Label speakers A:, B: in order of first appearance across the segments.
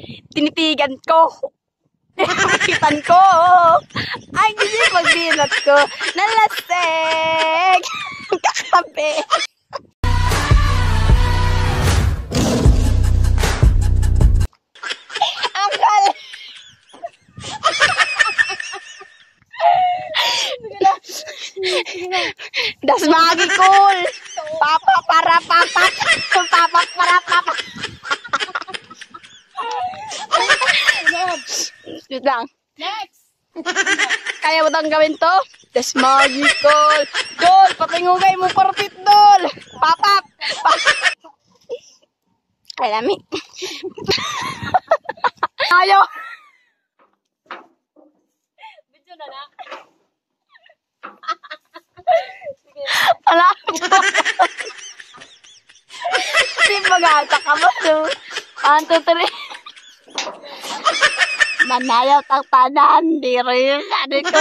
A: tinitigan ko. Makitan ko. Ay, kasi pagbinat ko. Nalaseg. Kakape. Akal. Das magikol. Papa para papa. Papa para papa. Wait lang.
B: Next!
A: Kaya mo tang gawin to? Das magikol. Dol, patingugay mo parpit, Dol. Papap. Ay, lami. Ayaw.
B: Video na na.
A: Ala. Hindi mag-atak ka ba? 1, 2, 3. Manayaw tang tanan. Di rin. Ano ko?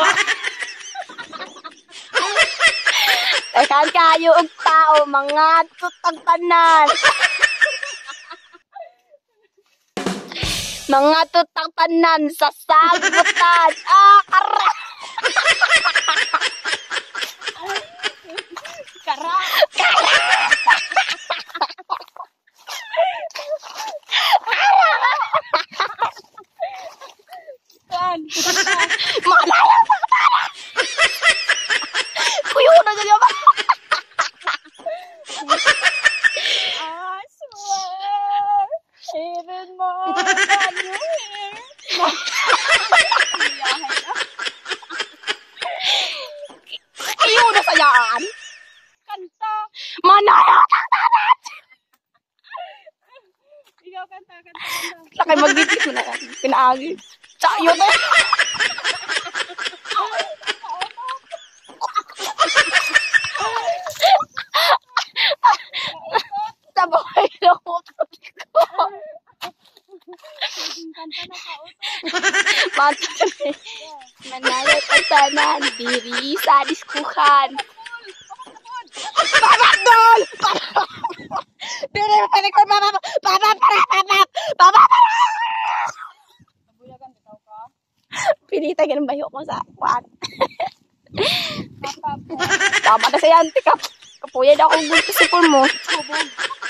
A: Tekan kayo og tao. Mga tutang tanan. Mga tutang tanan sa sagutan. Ah, kara.
B: Kara! Kan!
A: Manayaw tang tanan. Kuyo na ganyan ba?
B: I swear! Even more than you hear!
A: Kuyo na sayaan.
B: Kanta!
A: Manayaw tang tanan.
B: Ikaw kanta.
A: Lakay magdikit mo na. Pinaagi. Tsaka yun eh. Sabay na ko.
B: Kanta na kauto.
A: Matay. Manayaw tang tanan. Diri sa diskuhan. Babak dol! Diri mo panikon. Babak.
B: Nabuyagan, bitaw ka.
A: Pinita ganun bayo ko sa kuwan.
B: Papa po.
A: Tama na sa yan. Kapuyan ako gusto sa mo.
B: Bubog.